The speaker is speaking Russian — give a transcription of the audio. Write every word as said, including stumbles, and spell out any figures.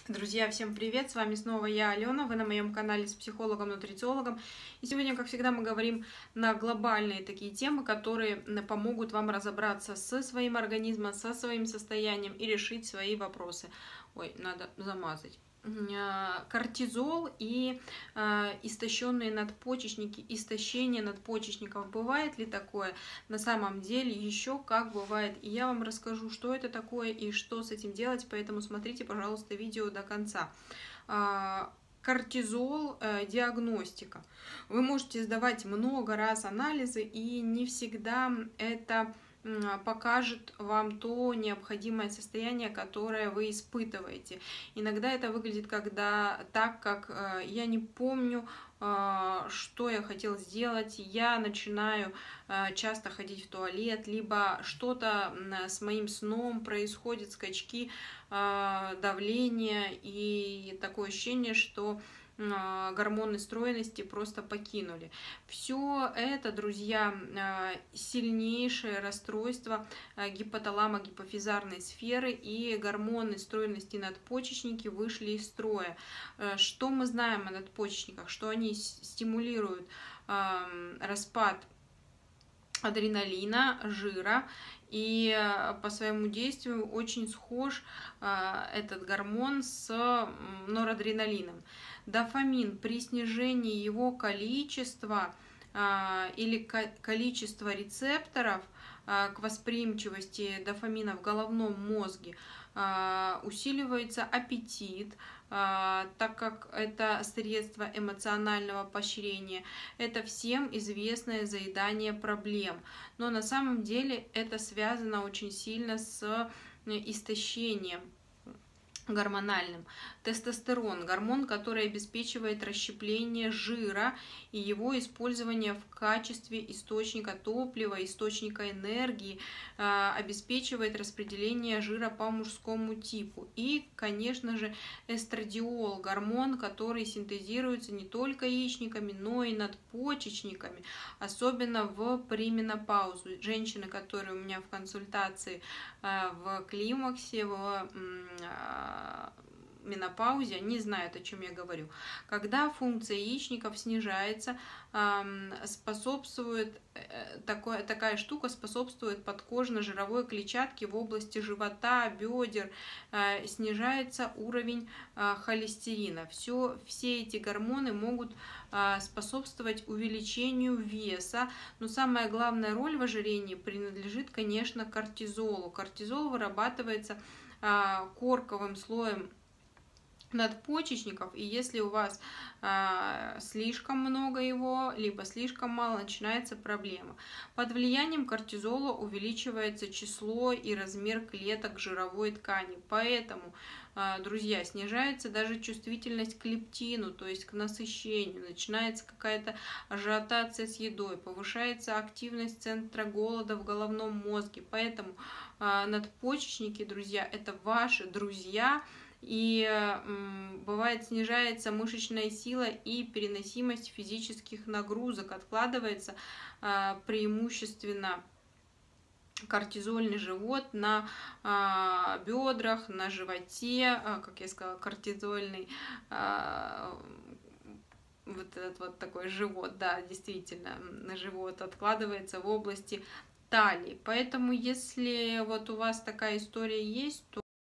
Друзья, всем привет! С вами снова я, Алена. Вы на моем канале с психологом-нутрициологом. И сегодня, как всегда, мы говорим на глобальные такие темы, которые помогут вам разобраться со своим организмом, со своим состоянием и решить свои вопросы. Ой, надо замазать. Кортизол и э, истощенные надпочечники, истощение надпочечников. Бывает ли такое? На самом деле еще как бывает. И я вам расскажу, что это такое и что с этим делать, поэтому смотрите, пожалуйста, видео до конца. Э, кортизол, э, диагностика. Вы можете сдавать много раз анализы, и не всегда это покажет вам то необходимое состояние, которое вы испытываете. Иногда это выглядит когда так, как э, я не помню, э, что я хотел сделать, я начинаю э, часто ходить в туалет, либо что-то э, с моим сном происходит, скачки э, давления, и такое ощущение, что гормоны стройности просто покинули. Все это, друзья, сильнейшее расстройство гипоталамо-гипофизарной сферы, и гормоны стройности надпочечники вышли из строя. Что мы знаем о надпочечниках? Что они стимулируют распад адреналина, жира, и по своему действию очень схож этот гормон с норадреналином. Дофамин при снижении его количества или количества рецепторов к восприимчивости дофамина в головном мозге усиливается аппетит, так как это средство эмоционального поощрения. Это всем известное заедание проблем. Но на самом деле это связано очень сильно с истощением гормональным. Тестостерон – гормон, который обеспечивает расщепление жира и его использование в качестве источника топлива, источника энергии, э, обеспечивает распределение жира по мужскому типу. И, конечно же, эстрадиол – гормон, который синтезируется не только яичниками, но и надпочечниками, особенно в пременопаузу. Женщины, которые у меня в консультации э, в климаксе, в э, менопаузе, они знают, о чем я говорю. Когда функция яичников снижается, способствует такое, такая штука способствует подкожно-жировой клетчатке в области живота, бедер, снижается уровень холестерина. Все, все эти гормоны могут способствовать увеличению веса, но самая главная роль в ожирении принадлежит, конечно, кортизолу. Кортизол вырабатывается корковым слоем надпочечников, и если у вас э, слишком много его, либо слишком мало, начинается проблема. Под влиянием кортизола увеличивается число и размер клеток жировой ткани, поэтому, э, друзья, снижается даже чувствительность к лептину, то есть к насыщению, начинается какая-то ажиотация с едой, повышается активность центра голода в головном мозге, поэтому э, надпочечники, друзья, это ваши друзья. И э, бывает снижается мышечная сила и переносимость физических нагрузок, откладывается э, преимущественно кортизольный живот на э, бедрах, на животе, э, как я сказала, кортизольный э, вот этот вот такой живот, да, действительно, на живот откладывается в области талии. Поэтому, если вот у вас такая история есть, то